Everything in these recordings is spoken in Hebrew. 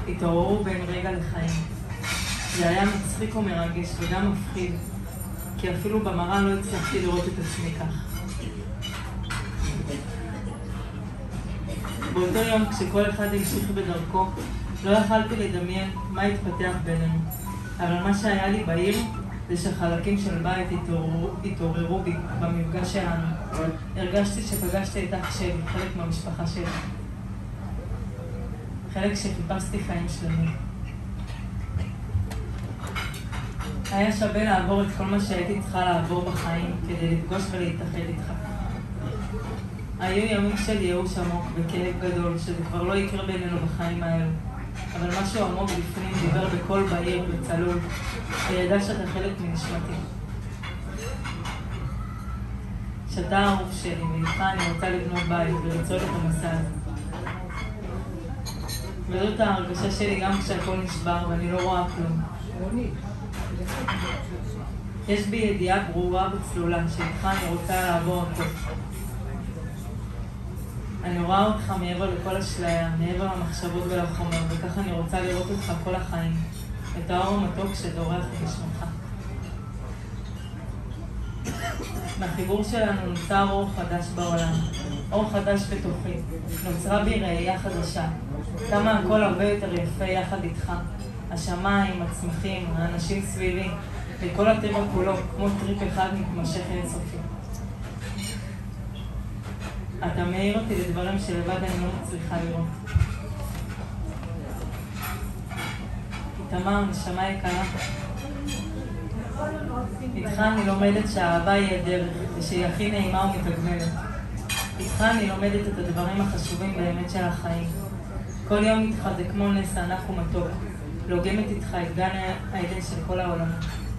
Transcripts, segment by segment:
התעוררו בין רגע לחיים. זה היה מצחיק ומרגש וגם מפחיד, כי אפילו במראה לא הצלחתי לראות את עצמי כך. באותו יום, כשכל אחד המשיך בדרכו, לא יכלתי לדמיין מה התפתח בינינו. אבל מה שהיה לי בעיר זה שחלקים של בית התעוררו בי במפגש שלנו. הרגשתי שפגשתי את אח שלי, חלק מהמשפחה שלי. חלק שחיפשתי חיים שלמים. היה שווה לעבור את כל מה שהייתי צריכה לעבור בחיים כדי לפגוש ולהתאחד איתך. היו ימים של ייאוש עמוק וכאב גדול שזה כבר לא יקרה בינינו בחיים האלו. אבל משהו עמוק בפנים דיבר בקול בהיר וצלול, וידע שאתה חלק מנשמתי. שאתה האהוב שלי, ואיתך אני רוצה לבנות בית ולצעוד את המסע הזה. וזאת ההרגשה שלי גם כשהכל נשבר ואני לא רואה כלום. יש בי ידיעה ברורה וצלולה שאיתך אני רוצה לעבור הכל. אני רואה אותך מעבר לכל אשליה, מעבר למחשבות ולחומר, וככה אני רוצה לראות אותך כל החיים, את האור המתוק שדורח בשמך. בחיבור שלנו נוצר אור חדש בעולם, אור חדש בתוכי, נוצרה בי ראייה חדשה, כמה הכל הרבה יותר יפה יחד איתך, השמיים, הצמחים, האנשים סביבי, וכל הטבע כולו, כמו טריפ אחד מתמשך אינסופי. אתה מעיר אותי לדברים שלבד אני לא מצליחה לראות. איתמר, נשמה יקרה. איתך אני לומדת שהאהבה היא הדרך, ושהיא הכי נעימה ומתגמלת. איתך אני לומדת את הדברים החשובים באמת של החיים. כל יום איתך זה כמו נס ענק ומתוק, לוגמת איתך את גן העדן של כל העולם.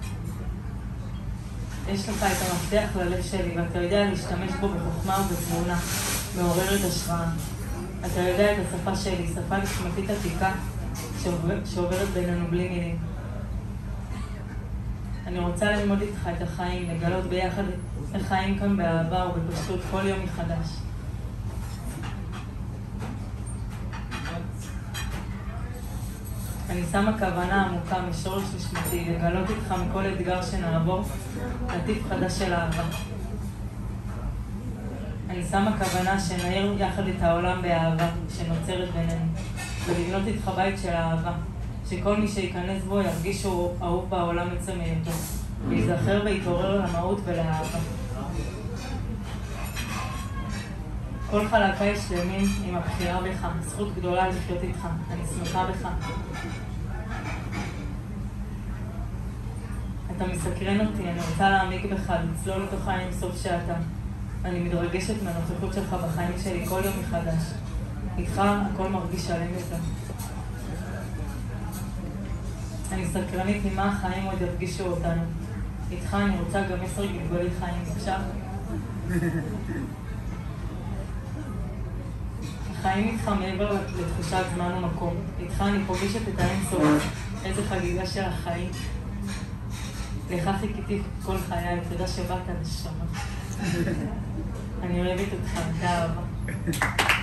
יש לך את המפתח ללב שלי, ואתה יודע להשתמש בו בחוכמה ובתבונה, מעוררת השראה. אתה יודע את השפה שלי, שפה נשמתית עתיקה שעוברת בינינו בלי מילים. אני רוצה ללמוד איתך את החיים, לגלות ביחד את החיים כאן באהבה ובפשטות כל יום מחדש. אני שמה כוונה עמוקה משורש נשמתי לגלות איתך מכל אתגר שנעבור נתיב חדש של אהבה. אני שמה כוונה שנעיר יחד את העולם באהבה שנוצרת בינינו, ולבנות איתך בית של אהבה, שכל מי שיכנס בו ירגיש שהוא אהוב בעולם עצם היותו, ויזכר ויתעורר למהות ולאהבה. כל חלקיי שלמים עם הבחירה בך, זכות גדולה לחיות איתך, אני שמחה בך. אתה מסקרן אותי, אני רוצה להעמיק בך, לצלול לתוך האינסוף שאתה. אני מתרגשת מהנוכחות שלך בחיים שלי כל יום מחדש. איתך הכל מרגיש שלם יותר. אני סקרנית ממה החיים עוד יפגישו אותנו. איתך אני רוצה גם 10 גלגולי חיים, עכשיו? החיים איתך מעבר לתחושת זמן ומקום. איתך אני פוגשת את האינסוף, איזה חגיגה של החיים. לך חיכיתי כל חיי, תודה שבאת לשם. אני אוהבת אותך, תודה רבה.